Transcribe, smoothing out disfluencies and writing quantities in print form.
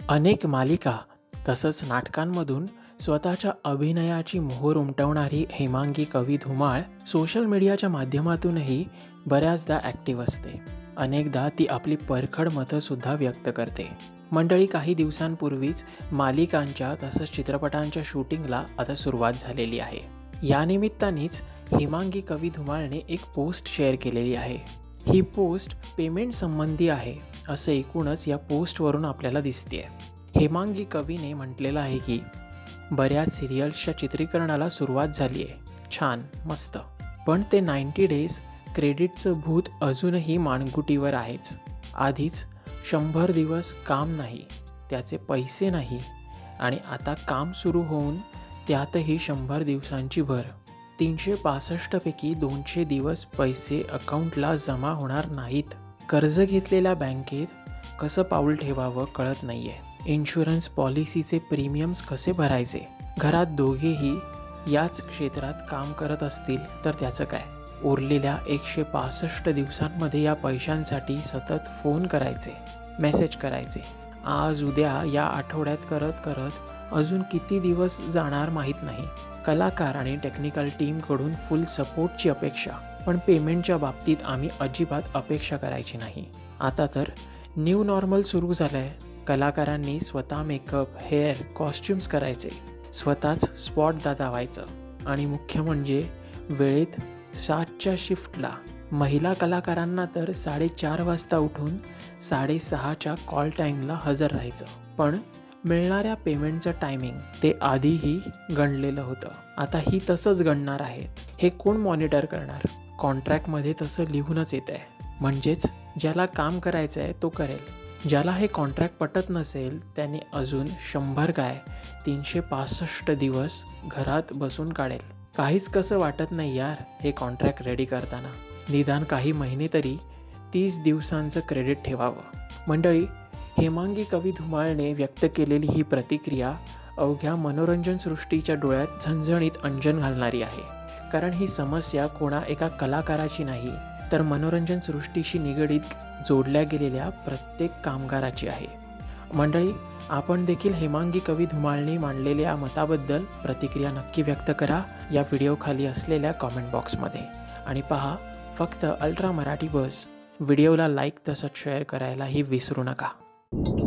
अनेक मालिका तसंच नाटकांमधून स्वतःच्या अभिनयाची मोहोर उमटवणारी हेमांगी कवी धुमाळ सोशल मीडियाच्या माध्यमातूनही बऱ्याचदा ॲक्टिव्ह असते. अनेकदा ती आपली परखड मतंसुद्धा व्यक्त करते. मंडळी, काही दिवसांपूर्वीच मालिकांच्या तसंच चित्रपटांच्या शूटिंगला आता सुरुवात झालेली आहे. या निमित्तानेच हेमांगी कवी धुमाळने एक पोस्ट शेअर केलेली आहे. ही पोस्ट पेमेंट संबंधी आहे असं एकूणच या पोस्टवरून आपल्याला दिसतेय. हेमांगी कवीने म्हटलेलं आहे की बऱ्याच सिरियल्सच्या चित्रीकरणाला सुरुवात झाली आहे, छान मस्त, पण ते 90 डेज क्रेडिटचं भूत अजूनही मानगुटीवर आहेच. आधीच 100 दिवस काम नाही, त्याचे पैसे नाही, आणि आता काम सुरू होऊन त्यातही 100 दिवसांची भर. 365 पैकी 200 दिवस पैसे अकाउंटला जमा होणार नाहीत. कर्ज घेतलेल्या बँकेत कसं पाऊल ठेवावं कळत नाहीये. इन्शुरन्स पॉलिसीचे प्रीमियम्स कसे भरायचे. घरात दोघेही याच क्षेत्रात काम करत असतील तर त्याचं काय. उरलेल्या 165 दिवसांमध्ये या पैशांसाठी सतत फोन करायचे, मेसेज करायचे, आज उद्या या आठवड्यात करत करत अजून किती दिवस जाणार माहीत नाही. कलाकार आणि टेक्निकल टीमकडून फुल सपोर्टची अपेक्षा, पण पेमेंटच्या बाबतीत आम्ही अजिबात अपेक्षा करायची नाही. आता तर न्यू नॉर्मल सुरू झालं आहे. कलाकारांनी स्वतः मेकअप, हेअर, कॉस्ट्युम्स करायचे, स्वतःच स्पॉट दादा व्हायचं, आणि मुख्य म्हणजे वेळेत 7च्या शिफ्टला. महिला कलाकारांना तर 4:30 वाजता उठून 6:30च्या कॉल टाईमला हजर राहायचं. पण मिळणाऱ्या पेमेंटचं टायमिंग ते आधीही गणलेलं होतं. आता ही तसंच गणणार आहेत. हे कोण मॉनिटर करणार. कॉन्ट्रॅक्टमध्ये तसं लिहूनच येत आहे. म्हणजेच ज्याला काम करायचं आहे तो करेल. ज्याला हे कॉन्ट्रॅक्ट पटत नसेल त्याने अजून 100 काय 365 दिवस घरात बसून काढेल. काहीच कसं वाटत नाही यार हे कॉन्ट्रॅक्ट रेडी करताना. निदान काही महिने तरी 30 दिवसांचं क्रेडिट ठेवावं. मंडळी, हेमांगी कवी धुमाळने व्यक्त केलेली ही प्रतिक्रिया अवघ्या मनोरंजन सृष्टीच्या डोळ्यात झणझणीत अंजन घालणारी आहे. कारण ही समस्या कोणा एका कलाकाराची नाही, तर मनोरंजन सृष्टीशी निगडीत जोडल्या गेलेल्या प्रत्येक कामगाराची आहे. मंडळी, आपण देखील हेमांगी कवी धुमाळने मांडलेल्या मताबद्दल प्रतिक्रिया नक्की व्यक्त करा या व्हिडिओखाली असलेल्या कॉमेंट बॉक्समध्ये. आणि पहा फक्त अल्ट्रा मराठी बस. व्हिडिओला लाईक तसंच शेअर करायलाही विसरू नका.